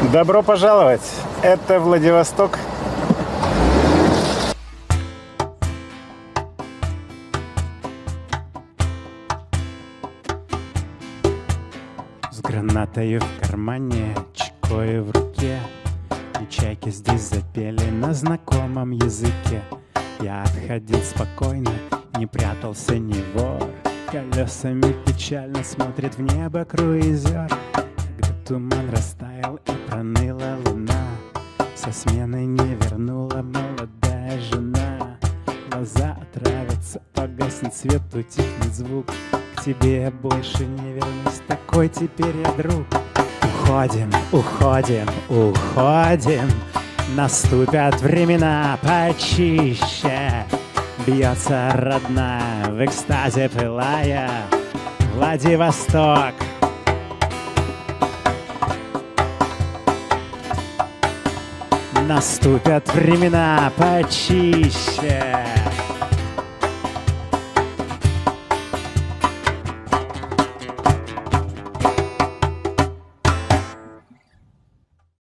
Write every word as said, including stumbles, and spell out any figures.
Добро пожаловать! Это Владивосток. С гранатою в кармане, чекою в руке, и чайки здесь запели на знакомом языке. Я отходил спокойно, не прятался ни вор. Колесами печально смотрит в небо круизер. Когда туман растаял и проныла луна, со смены не вернула молодая жена. Глаза отравятся, погаснет свет, утихнет звук. К тебе я больше не вернусь, такой теперь я друг. Уходим, уходим, уходим, наступят времена почище. Бьется родная, в экстазе пылая, Владивосток. Наступят времена почище.